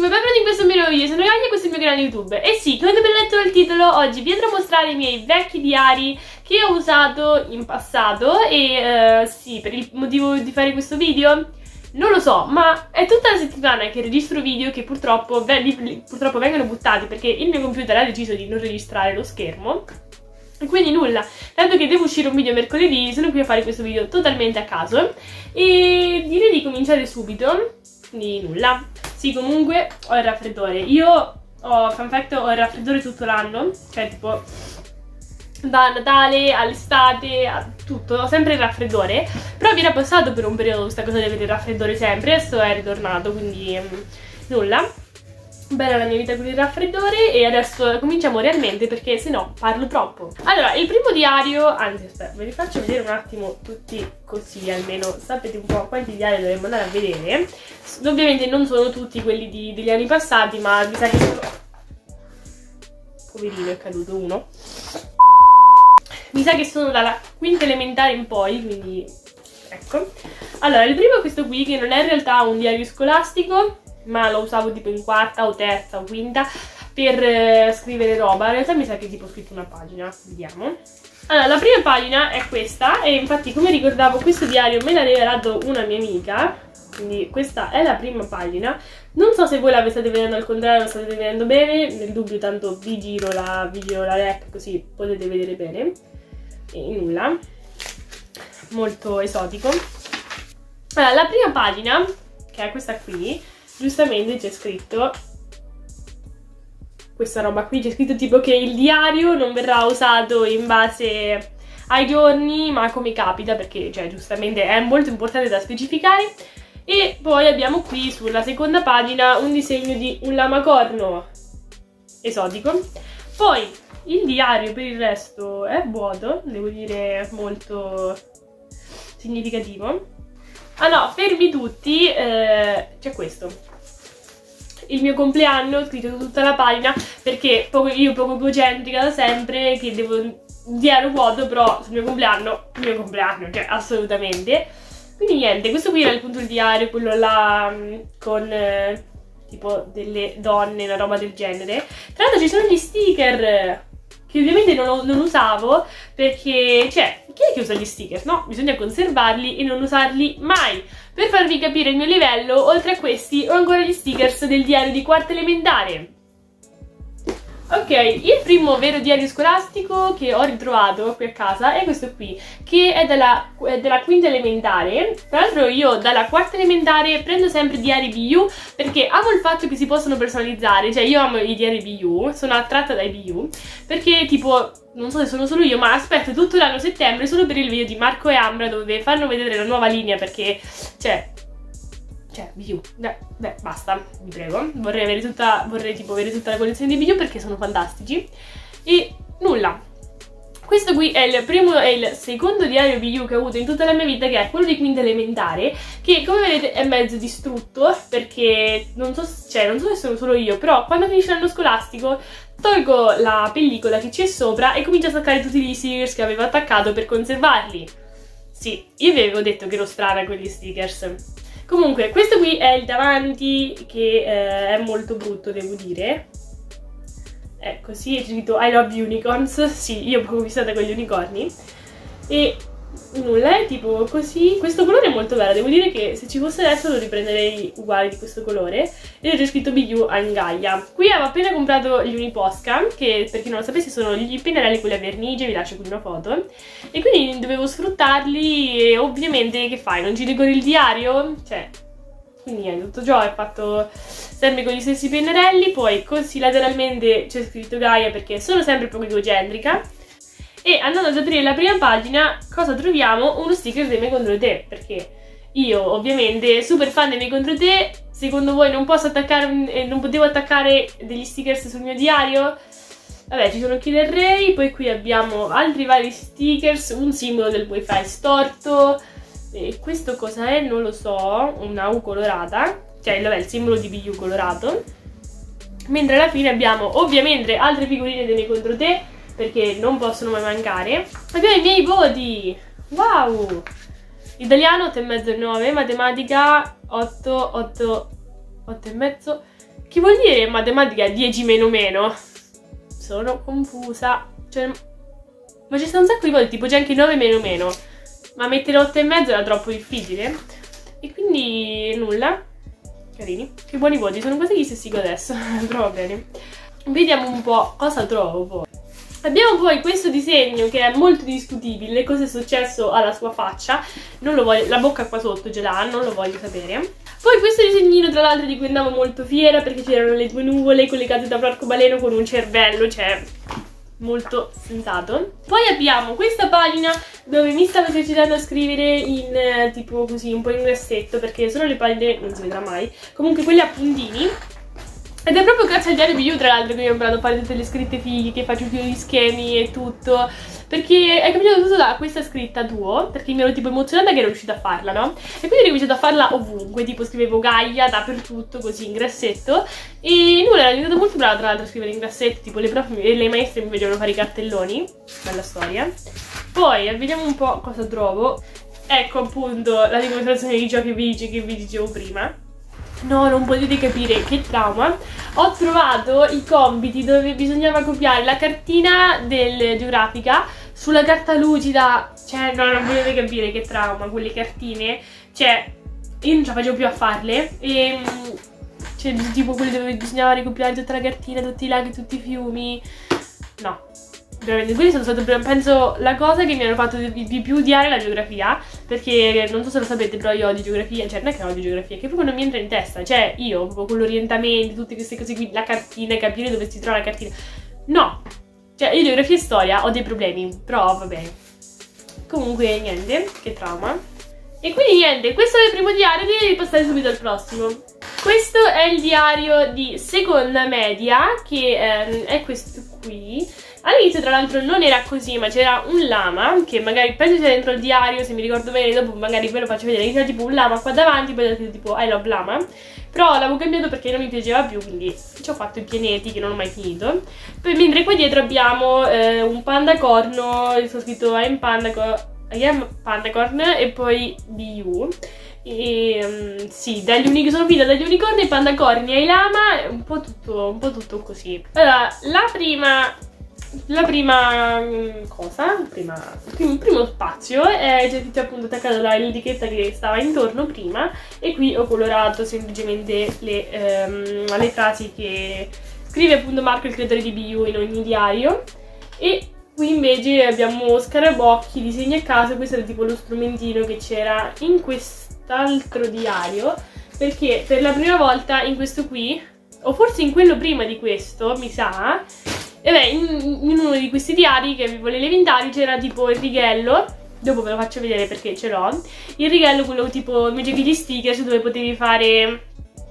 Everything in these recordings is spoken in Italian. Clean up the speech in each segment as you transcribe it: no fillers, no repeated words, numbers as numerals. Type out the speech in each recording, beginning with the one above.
benvenuti in questo mio video, sono Gaia e questo è il mio canale YouTube. E sì, come avete letto dal titolo, oggi vi andrò a mostrare i miei vecchi diari che ho usato in passato. E sì, per il motivo di fare questo video non lo so, ma è tutta la settimana che registro video che purtroppo vengono buttati perché il mio computer ha deciso di non registrare lo schermo. E quindi nulla, tanto che devo uscire un video mercoledì, sono qui a fare questo video totalmente a caso. E direi di cominciare subito, quindi nulla. Sì, comunque ho il raffreddore. Io fun fact, ho il raffreddore tutto l'anno, cioè tipo da Natale all'estate, a tutto, ho sempre il raffreddore. Però mi era passato per un periodo questa cosa di avere il raffreddore sempre, adesso è ritornato, quindi nulla. Bella la mia vita con il raffreddore e adesso cominciamo realmente perché se no parlo troppo. Allora, il primo diario, anzi aspetta, ve li faccio vedere un attimo tutti così almeno sapete un po' quanti diari dovremmo andare a vedere. Ovviamente non sono tutti quelli degli anni passati, ma mi sa che sono... Poverino, è caduto uno. Mi sa che sono dalla quinta elementare in poi, quindi ecco. Allora, il primo è questo qui, che non è in realtà un diario scolastico, ma lo usavo tipo in quarta o terza o quinta per scrivere roba. In realtà mi sa che tipo ho scritto una pagina, vediamo. Allora, la prima pagina è questa e infatti come ricordavo questo diario me l'ha regalato una mia amica, quindi questa è la prima pagina. Non so se voi la state vedendo al contrario, la state vedendo bene, nel dubbio tanto vi giro la rec così potete vedere bene. E nulla, molto esotico. Allora, la prima pagina, che è questa qui, giustamente c'è scritto questa roba qui, c'è scritto tipo che il diario non verrà usato in base ai giorni ma come capita, perché cioè giustamente è molto importante da specificare. E poi abbiamo qui sulla seconda pagina un disegno di un lamacorno esotico. Poi il diario per il resto è vuoto, devo dire molto significativo. Ah no, fermi tutti, c'è questo. Il mio compleanno, ho scritto tutta la pagina, perché io poco egocentrica da sempre, che devo un diario vuoto, però sul mio compleanno, cioè assolutamente. Quindi niente, questo qui era appunto il diario, quello là con tipo delle donne, una roba del genere. Tra l'altro ci sono gli sticker, che ovviamente non usavo, perché, cioè, chi è che usa gli sticker? No, bisogna conservarli e non usarli mai. Per farvi capire il mio livello, oltre a questi, ho ancora gli stickers del diario di quarta elementare. Ok, il primo vero diario scolastico che ho ritrovato qui a casa è questo qui, che è della quinta elementare. Tra l'altro io dalla quarta elementare prendo sempre diari BU perché amo il fatto che si possono personalizzare, cioè io amo i diari BU, sono attratta dai BU, perché tipo, non so se sono solo io, ma aspetto tutto l'anno settembre solo per il video di Marco e Ambra dove fanno vedere la nuova linea perché, cioè BU, beh, basta, vi prego. Vorrei tipo avere tutta la collezione di BU perché sono fantastici. E nulla. Questo qui è il secondo diario BU che ho avuto in tutta la mia vita, che è quello di quinta elementare, che come vedete è mezzo distrutto perché non so se sono solo io, però quando finisce l'anno scolastico tolgo la pellicola che c'è sopra e comincio a staccare tutti gli stickers che avevo attaccato per conservarli. Sì, io vi avevo detto che ero strana con gli stickers. Comunque, questo qui è il davanti, che è molto brutto, devo dire. È così, è scritto I love unicorns. Sì, io ho fissata con gli unicorni. E nulla, è tipo così. Questo colore è molto bello, devo dire che se ci fosse adesso lo riprenderei uguale di questo colore. E c'è scritto BU in Gaia. Qui avevo appena comprato gli Uniposca, che per chi non lo sapesse sono gli pennarelli con la vernice, vi lascio qui una foto. E quindi dovevo sfruttarli e ovviamente che fai? Non giri con il diario? Cioè, quindi niente, tutto ciò è fatto sempre con gli stessi pennarelli. Poi così lateralmente c'è scritto Gaia perché sono sempre poco egocentrica. E andando ad aprire la prima pagina, cosa troviamo? Uno sticker dei miei contro te, perché io ovviamente super fan dei miei contro te. Secondo voi non potevo attaccare degli stickers sul mio diario? Vabbè, ci sono Killer Ray, poi qui abbiamo altri vari stickers, un simbolo del wifi storto, e questo cosa è? Non lo so, una U colorata, cioè vabbè, il simbolo di BU colorato. Mentre alla fine abbiamo ovviamente altre figurine dei miei contro te, perché non possono mai mancare. Abbiamo i miei voti, wow! Italiano 8,5 e 9, matematica 8,5, Che vuol dire in matematica 10 meno meno? Sono confusa. Cioè, ma ci sta un sacco di volte, tipo c'è anche 9 meno meno. Ma mettere 8 e mezzo era troppo difficile. E quindi nulla. Carini. Che buoni voti, sono quasi gli stessi che adesso. Però va bene. Vediamo un po' cosa trovo poi. Abbiamo poi questo disegno che è molto discutibile. Cosa è successo alla sua faccia? Non lo voglio, la bocca qua sotto ce l'ha, non lo voglio sapere. Poi questo disegnino, tra l'altro, di cui andavo molto fiera, perché c'erano le due nuvole collegate da un arcobaleno con un cervello, cioè molto sensato. Poi abbiamo questa pagina dove mi stavo esercitando a scrivere in tipo così, un po' in grassetto, perché sono le pagine, non si vedrà mai, comunque quelle a puntini. Ed è proprio grazie al diario BU, tra l'altro, che io ho imparato a fare tutte le scritte fighe, che faccio più gli schemi e tutto. Perché è capitato tutto da questa scritta duo, perché mi ero tipo emozionata che ero riuscita a farla, no? E quindi ho ricominciato a farla ovunque, tipo scrivevo Gaia dappertutto, così in grassetto. E nulla, ero diventata molto brava tra l'altro a scrivere in grassetto, tipo le prof e le maestre mi vedevano fare i cartelloni. Bella storia. Poi vediamo un po' cosa trovo. Ecco appunto la dimostrazione di ciò che vi dicevo prima. No, non potete capire che trauma. Ho trovato i compiti dove bisognava copiare la cartina del Geografica sulla carta lucida. Cioè, no, non potete capire che trauma, quelle cartine. Cioè, io non ce la facevo più a farle. E cioè, tipo quelle dove bisognava ricopiare tutta la cartina, tutti i laghi, tutti i fiumi. No. Veramente, quindi sono stato, penso, la cosa che mi hanno fatto di più odiare la geografia, perché non so se lo sapete, però io odio geografia, cioè non è che odio geografia, che proprio non mi entra in testa, cioè io proprio con l'orientamento, tutte queste cose qui, la cartina, capire dove si trova la cartina, no, cioè io geografia e storia ho dei problemi, però va bene. Comunque niente, che trauma. E quindi niente, questo è il primo diario, devi passare subito al prossimo. Questo è il diario di seconda media, che è questo qui. All'inizio tra l'altro non era così, ma c'era un lama, che magari penso sia dentro il diario, se mi ricordo bene, dopo magari ve lo faccio vedere, c'era tipo un lama qua davanti, poi c'era tipo I love lama, però l'avevo cambiato perché non mi piaceva più, quindi ci ho fatto i pianeti che non ho mai finito. Poi mentre qua dietro abbiamo un panda corno, sto scritto I am Pandacorn e poi BU. E sì, sono finita dagli unicorni, pandacorni ai lama, un po' tutto così. Allora, il primo spazio c'è appunto attaccato l'etichetta che stava intorno prima, e qui ho colorato semplicemente le frasi che scrive appunto Marco, il creatore di BU, in ogni diario. E qui invece abbiamo scarabocchi, disegni a caso. Questo era tipo lo strumentino che c'era in quest'altro diario, perché per la prima volta in questo qui, o forse in quello prima di questo, mi sa, e beh, in uno di questi diari che avevo le elementari c'era tipo il righello, dopo ve lo faccio vedere perché ce l'ho, il righello, quello tipo invece che gli stickers dove potevi fare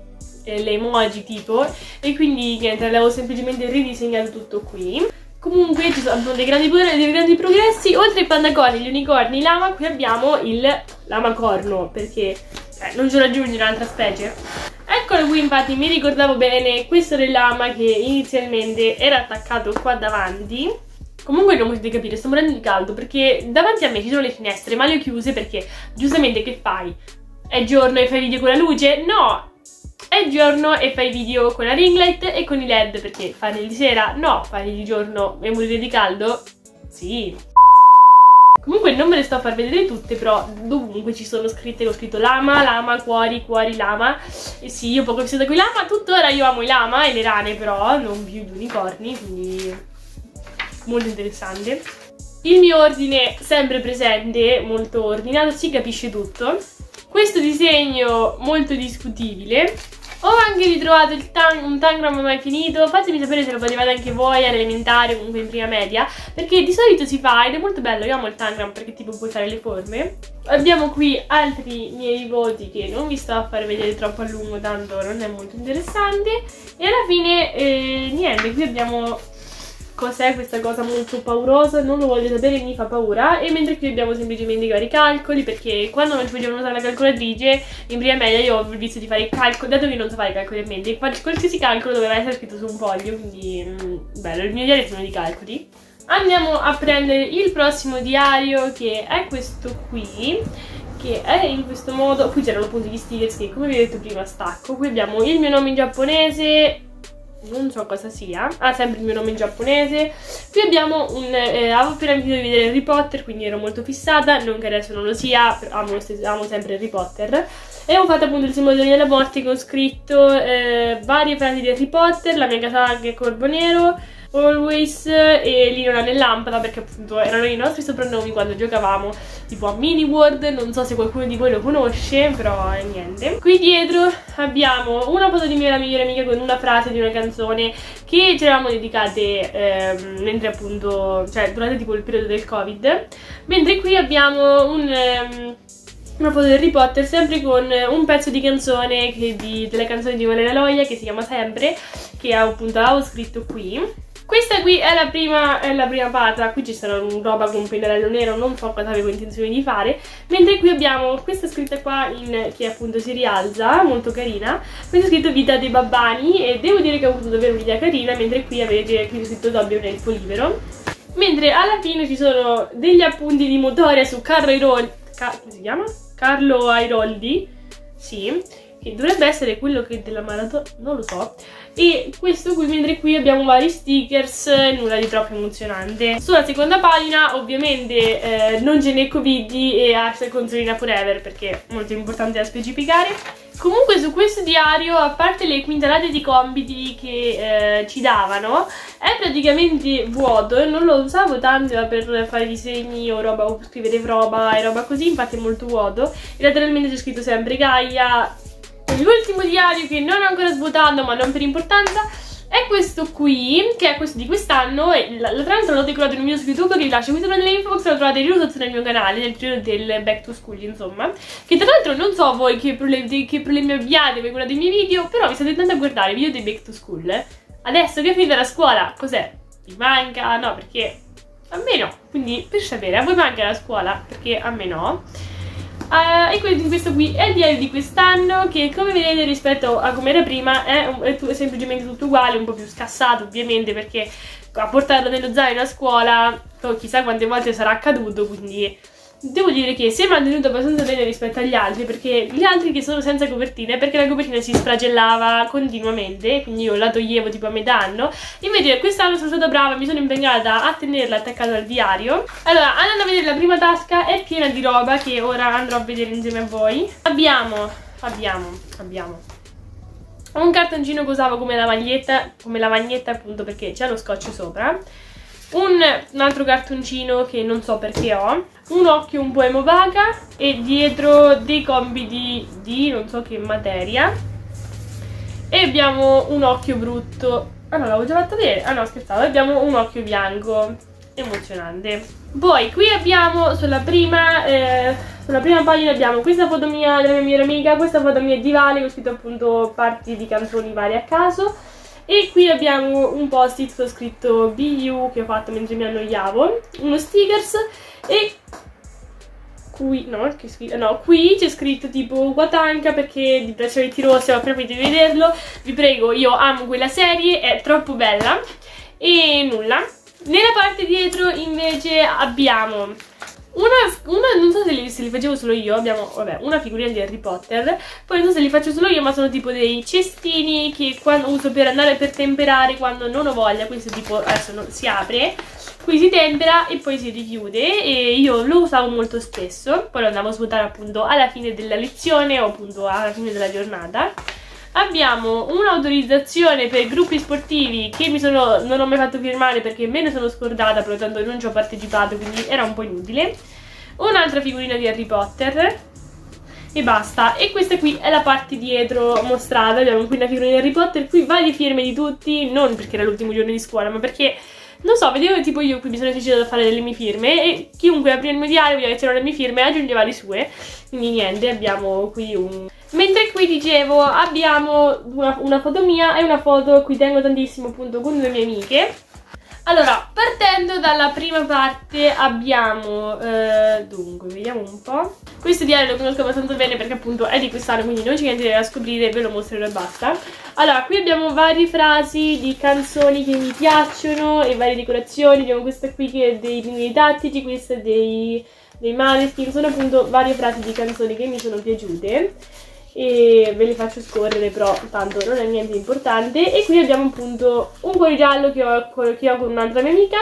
le emoji tipo, e quindi niente, l'avevo semplicemente ridisegnato tutto qui. Comunque ci sono dei grandi progressi. Oltre ai pandacorni, gli unicorni, i lama, qui abbiamo il lamacorno, perché non ci raggiunge un'altra specie. Eccolo qui, infatti mi ricordavo bene, questo era il lama che inizialmente era attaccato qua davanti. Comunque non potete capire, sto morendo di caldo perché davanti a me ci sono le finestre, ma le ho chiuse perché giustamente che fai? È giorno e fai video con la luce? No! È giorno e fai video con la ring light e con i LED, perché farli di sera? No. Farli di giorno e morire di caldo? Sì. Comunque non me le sto a far vedere tutte, però dovunque ci sono scritte, ho scritto lama, lama, cuori, cuori, lama. E sì, io poco vissuto con i lama, tuttora io amo i lama e le rane, però non più gli unicorni, quindi molto interessante. Il mio ordine sempre presente, molto ordinato, si capisce tutto. Questo disegno molto discutibile. Ho anche ritrovato un tangram mai finito. Fatemi sapere se lo facevate anche voi all'elementare o comunque in prima media, perché di solito si fa ed è molto bello. Io amo il tangram perché tipo puoi fare le forme. Abbiamo qui altri miei voti che non vi sto a fare vedere troppo a lungo, tanto non è molto interessante. E alla fine niente, qui abbiamo cos'è questa cosa molto paurosa, non lo voglio sapere, mi fa paura. E mentre qui abbiamo semplicemente i vari calcoli, perché quando non ci facevano usare la calcolatrice in prima media io ho visto di fare il calcolo, dato che non so fare i calcoli a mente, qualsiasi calcolo doveva essere scritto su un foglio, quindi bello, il mio diario è pieno di calcoli. Andiamo a prendere il prossimo diario, che è questo qui, che è in questo modo. Qui c'erano appunto gli stickers che, come vi ho detto prima, stacco. Qui abbiamo il mio nome in giapponese, non so cosa sia, sempre il mio nome in giapponese. Qui abbiamo avevo appena finito di vedere Harry Potter, quindi ero molto fissata, non che adesso non lo sia, però amo sempre Harry Potter. E ho fatto appunto il simbolo della morte con scritto varie frasi di Harry Potter, la mia casa che è Corvo Nero, Always e Lino nell'Lampada, perché appunto erano i nostri soprannomi quando giocavamo tipo a Mini World. Non so se qualcuno di voi lo conosce, però niente. Qui dietro abbiamo una foto di mia migliore amica con una frase di una canzone che ci eravamo dedicate mentre appunto, cioè durante tipo il periodo del Covid. Mentre qui abbiamo una foto di Harry Potter, sempre con un pezzo di canzone della canzone di Valeria Loia che si chiama Sempre, che appunto avevo scritto qui. Questa qui è la prima parte. Qui ci sono roba con un pennarello nero, non so cosa avevo intenzione di fare. Mentre qui abbiamo questa scritta qua che appunto si rialza, molto carina. Questa è scritto Vita dei Babbani e devo dire che ho avuto davvero un'idea carina, mentre qui avete scritto Dobby è un elfo libero. Mentre alla fine ci sono degli appunti di Motoria su Carlo Airoldi, come si chiama? Carlo Airoldi, sì, che dovrebbe essere quello che della maratona, non lo so. E questo qui, mentre qui abbiamo vari stickers, nulla di troppo emozionante. Sulla seconda pagina ovviamente non ce n'è Covid e hashtag Consolina Forever, perché è molto importante da specificare. Comunque su questo diario, a parte le quintalate di compiti che ci davano, è praticamente vuoto e non lo usavo tanto per fare disegni o roba, o scrivere roba e roba così, infatti è molto vuoto. E lateralmente c'è scritto sempre Gaia. L'ultimo diario che non ho ancora svuotato, ma non per importanza, è questo qui, che è questo di quest'anno. E tra l'altro l'ho decorato in un video su YouTube che vi lascio qui sopra nell'info box, lo trovate risolto nel mio canale, nel periodo del back to school, insomma. Che tra l'altro non so voi che problemi abbiate voi guardate i miei video, però vi state andando a guardare i video dei back to school. Adesso che è finita la scuola, cos'è? Vi manca? No, perché a me no. Quindi per sapere, a voi manca la scuola? Perché a me no. E questo qui è il diario di quest'anno, che come vedete rispetto a come era prima è semplicemente tutto uguale, un po' più scassato ovviamente, perché a portarlo nello zaino a scuola chissà quante volte sarà accaduto, quindi devo dire che si è mantenuto abbastanza bene rispetto agli altri, perché gli altri che sono senza copertine, perché la copertina si sfragellava continuamente, quindi io la toglievo tipo a metà anno. Invece quest'anno sono stata brava, mi sono impegnata a tenerla attaccata al diario. Allora, andando a vedere la prima tasca, è piena di roba che ora andrò a vedere insieme a voi. Abbiamo un cartoncino che usavo come lavagnetta appunto perché c'è lo scotch sopra. Un altro cartoncino che non so perché ho, un occhio un po' emovaca e dietro dei compiti di non so che materia. E abbiamo un occhio brutto. Ah no, l'avevo già fatto vedere. Ah no, scherzavo. Abbiamo un occhio bianco. Emozionante. Poi qui abbiamo sulla prima pagina abbiamo questa foto mia della mia migliore amica, questa foto mia di Vale, che ho scritto appunto parti di canzoni varie a caso. E qui abbiamo un post-it con scritto BU che ho fatto mentre mi annoiavo, uno stickers e qui c'è scritto tipo Watanka perché di braccialetti rossi, ho preferito di vederlo, vi prego, io amo quella serie, è troppo bella. E nulla. Nella parte dietro invece abbiamo non so se li facevo solo io, abbiamo, vabbè, una figurina di Harry Potter, poi non so se li faccio solo io, ma sono tipo dei cestini che quando uso per andare per temperare quando non ho voglia. Questo tipo, adesso si apre, qui si tempera e poi si richiude, e io lo usavo molto spesso, poi lo andavo a svuotare appunto alla fine della lezione o appunto alla fine della giornata. Abbiamo un'autorizzazione per gruppi sportivi che non ho mai fatto firmare perché me ne sono scordata, però tanto non ci ho partecipato, quindi era un po' inutile. Un'altra figurina di Harry Potter e basta. E questa qui è la parte dietro mostrata. Abbiamo qui una figurina di Harry Potter, qui varie firme di tutti, non perché era l'ultimo giorno di scuola, ma perché non so, vedevo tipo io qui mi sono decidere da fare delle mie firme e chiunque apriva il mio diario vedeva che c'erano le mie firme e aggiungeva le sue. Quindi niente, abbiamo qui un... Mentre qui dicevo abbiamo una foto mia e una foto a cui tengo tantissimo appunto con le mie amiche. Allora, partendo dalla prima parte abbiamo, dunque, vediamo un po'. Questo diario lo conosco abbastanza bene perché appunto è di quest'anno, quindi non c'è niente da scoprire, ve lo mostrerò e basta. Allora, qui abbiamo varie frasi di canzoni che mi piacciono e varie decorazioni. Abbiamo questa qui che è dei pinguini tattici, questa è dei dei Maneskin, sono appunto varie frasi di canzoni che mi sono piaciute e ve le faccio scorrere, però tanto non è niente di importante. E qui abbiamo appunto un cuore giallo che ho con un'altra mia amica,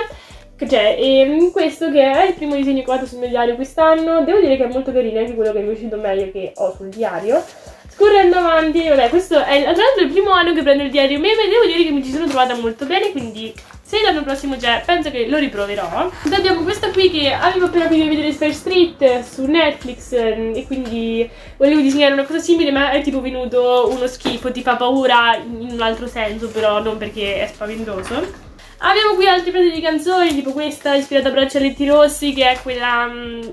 questo che è il primo disegno che ho fatto sul mio diario quest'anno. Devo dire che è molto carino, anche quello che mi è uscito meglio che ho sul diario. Scorrendo avanti, vabbè, questo è tra l'altro il primo anno che prendo il diario meme e devo dire che mi ci sono trovata molto bene, quindi se l'anno prossimo c'è, penso che lo riproverò. Poi abbiamo questa qui che avevo appena finito di vedere Spare Street su Netflix e quindi volevo disegnare una cosa simile, ma è tipo venuto uno schifo, ti fa paura in un altro senso, però non perché è spaventoso. Abbiamo qui altre frasi di canzoni, tipo questa ispirata a Braccialetti Rossi, che è quella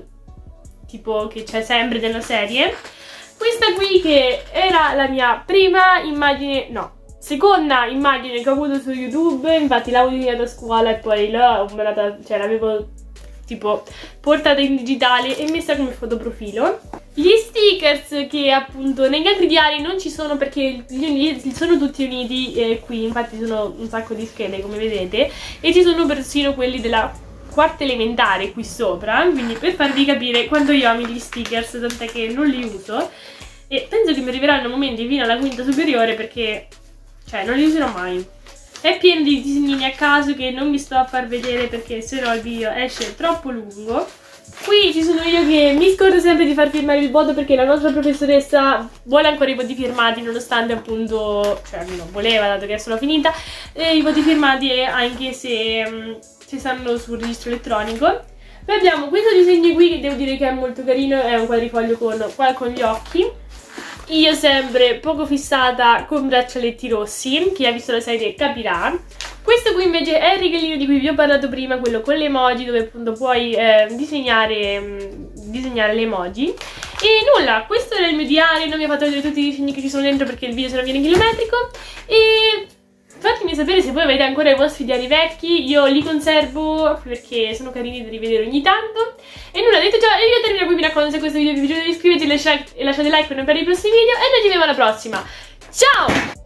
tipo che c'è sempre nella serie. Questa qui che era la mia prima immagine, no, seconda immagine che ho avuto su YouTube, infatti l'avevo disegnata a scuola e poi l'avevo tipo portata in digitale e messa come fotoprofilo. Gli stickers che appunto negli altri diari non ci sono perché sono tutti uniti qui, infatti sono un sacco di schede come vedete e ci sono persino quelli della quarta elementare qui sopra, quindi per farvi capire quanto io amo gli stickers, tant'è che non li uso e penso che mi arriveranno momenti fino alla quinta superiore perché non li userò mai. È pieno di disegnini a caso che non vi sto a far vedere perché sennò il video esce troppo lungo. Qui ci sono io che mi scordo sempre di far firmare il voto perché la nostra professoressa vuole ancora i voti firmati nonostante appunto, almeno voleva dato che sono finita, i voti firmati anche se ci stanno sul registro elettronico. Poi abbiamo questo disegno qui che devo dire che è molto carino, è un quadrifoglio con gli occhi. Io sempre poco fissata con Braccialetti Rossi, chi ha visto la serie capirà. Questo qui invece è il regalino di cui vi ho parlato prima, quello con le emoji, dove appunto puoi disegnare le emoji. E nulla, questo era il mio diario, non vi ho fatto vedere tutti i disegni che ci sono dentro perché il video se no viene chilometrico. E fatemi sapere se voi avete ancora i vostri diari vecchi, io li conservo perché sono carini da rivedere ogni tanto. E nulla, detto ciò, il video termina qui, mi raccomando, se questo video vi è piaciuto iscrivetevi e lasciate like per non perdere i prossimi video e noi ci vediamo alla prossima. Ciao!